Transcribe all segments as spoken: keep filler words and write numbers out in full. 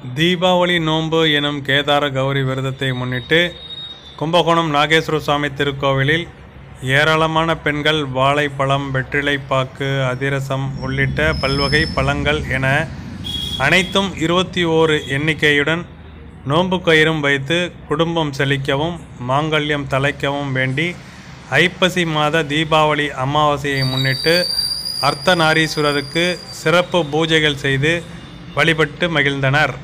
தீபாவளி நோன்பு எனும் கேதார கௌரி விரதத்தை முன்னிட்டு கும்பகோணம் நாகேஸ்வர சுவாமி திருக்கோவிலில் ஏராளமான பெண்கள் வாழைப்பழம், வெற்றிலைப்பாக்கு, அதிரசம் உள்ளிட்ட பல்வகை பழங்கள் என அனைத்தும் இருபத்தி ஓரு எண்ணிக்கையுடன் நோன்பு கயிறும் வைத்து குடும்பம் செழிக்கவும் மாங்கல்யம் தலைக்கவும் வேண்டி ஐப்பசி மாத தீபாவளி அமாவாசையை முன்னிட்டு அர்த்தநாரீஸ்வரருக்கு சிறப்பு பூஜைகள் செய்து வழிபட்டு மகிழ்ந்தனர்.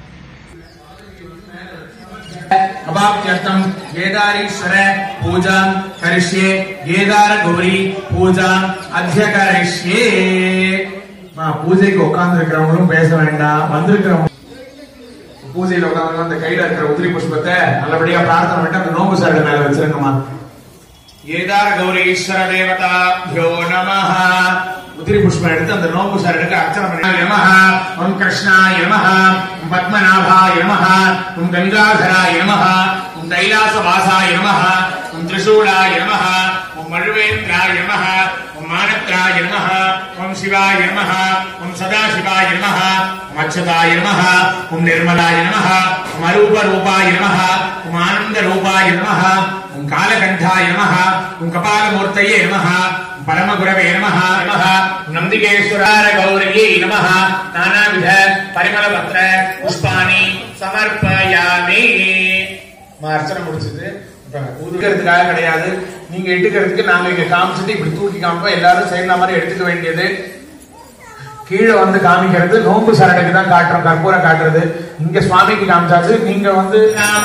अवाप्त्यर्थं केदारीश्वर पूजा करिष्ये केदार गौरी पूजा अद्य करिष्ये मा पूजे को உட்கார்ந்திருக்கிறவங்களும் பேச வேண்டாம். வந்திருக்கிறவங்க பூஜையில உட்கார்ந்து அந்த கையில இருக்கிற உதிரி புஷ்பத்தை நல்லபடியா பிரார்த்தனை பண்ணிட்டு அந்த நோம்பு சாடு மேல வச்சிருங்கம்மா. கேதார கௌரி ஈஸ்வர தேவதாभ्यो நமஹ. உதிரி புஷ்பம் எடுத்து அந்த நோம்பு சாடுக்கு அர்ச்சனை பண்ணி நமஹ ஓம் கிருஷ்ணாய நமஹ ஓம் பத்மநாபாய நமஹ ஓம் கங்காதராய நமஹ ஓம் தைலாசவாசாய நமஹ ஓம் திரிசூலாய நமஹ ஓம் மழுவேந்திராய நமஹ ஓம் மானத்ராய நமஹ ஓம் சிவாய நமஹ ஓம் சதாசிவாய நமஹ ஓம் அச்சுதாய நமஹ ஓம் நிர்மலாய நமஹ ஓம் அரூப ரூபாய நமஹ ஓம் ஆனந்த ரூபாய நமஹ ஓம் காலகண்டாய நமஹ ஓம் கபாலமூர்த்தயே நமஹ परमगुरवे नमः नमः नंदिकेश्वराय गौरये नमः नानाविध परिमलपत्र पुष्पाणि समर्पयामि. அர்ச்சனை முடிச்சது ஊதுக்கிறதுக்காக கிடையாது, நீங்க எடுக்கிறதுக்கு நாங்க இங்க காமிச்சிட்டு இப்படி தூக்கி காமிப்போம். எல்லாரும் செய்யற மாதிரி எடுத்துக்க வேண்டியது. கீழே வந்து காமிக்கிறது நோம்பு சரடுக்கு தான் காட்டுறோம், கற்பூரம் காட்டுறது. இங்க சுவாமிக்கு காமிச்சாச்சு. நீங்க வந்து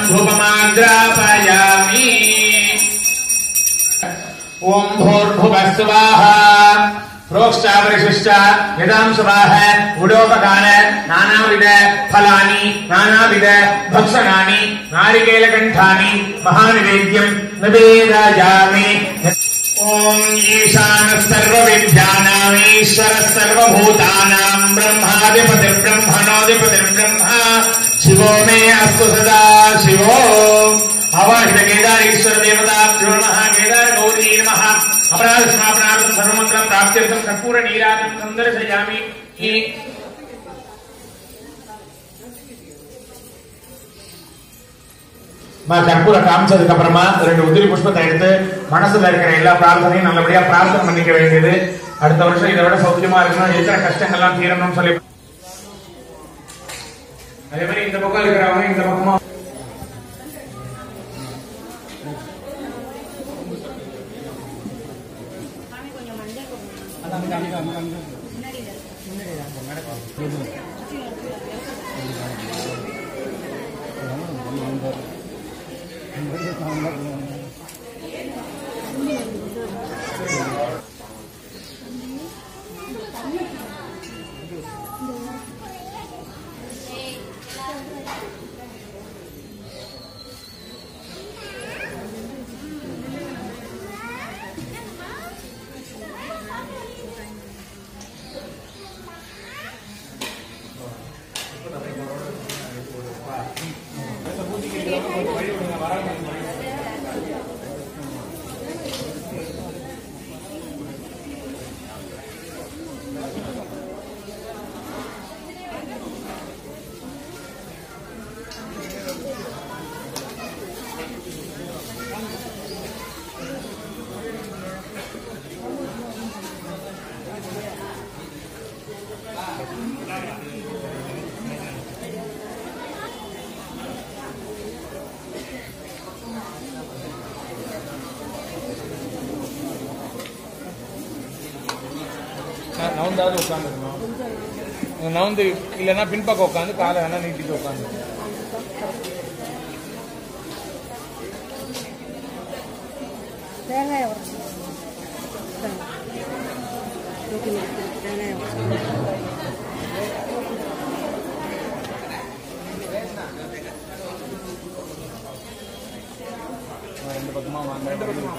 ओम भूर्भुवस्सुवाः प्रोक्षावरिशिष्ट यदांशवाः उडोपकार नानाविध फलानि नानाविध भक्षणानि नारिकेलकण्ठानि महानिवेद्यं निवेदयामि. ओम ईशानः सर्वविद्यानाम् ईश्वरः सर्वभूतानां ब्रह्माधिपतिर्ब्रह्मणोऽधिपतिर्ब्रह्मा शिवो मे अस्तु सदा शिवो. आवाहित केदारेश्वर देवताभ्यो नमः. केदार गौरी नमः. अपराध समापनार्थं सर्वमंगलं प्राप्त्यर्थं कर्पूर नीराजनं संदर्शयामि. கற்பூர காமிச்சதுக்கு அப்புறமா ரெண்டு உதிரி புஷ்பத்தை எடுத்து மனசுல இருக்கிற எல்லா பிரார்த்தனையும் நல்லபடியா பிரார்த்தனை பண்ணிக்க வேண்டியது. அடுத்த வருஷம் இதை விட சௌக்கியமா இருக்கணும், இருக்கிற கஷ்டங்கள்லாம் தீரணும்னு சொல்லி அதே மாதிரி இந்த பக்கம் இருக்கிறவங்க இந்த பக்கமா நவுந்தாவது உட்காந்துருக்கணும். நவுந்து இல்லைன்னா பின்பக்கம் உட்காந்து காலை வேணா நீட்டிட்டு உட்காந்து ரெண்டு பக்கமா வாங்க. ரெண்டு பக்கமா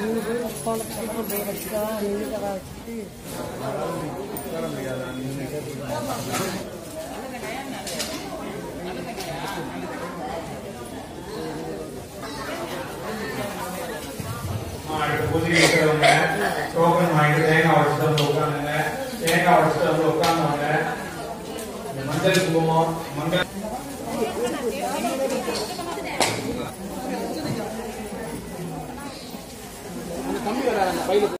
பூஜை இருக்கிறவங்க டோக்கன் வாங்கிட்டு தேங்காய் உடச்சிட்டு வந்து உட்காந்துங்க. தேங்காய் உடச்சிட்டு வந்து உட்காந்துவாங்க. மஞ்சள் குங்குமம் மஞ்சள்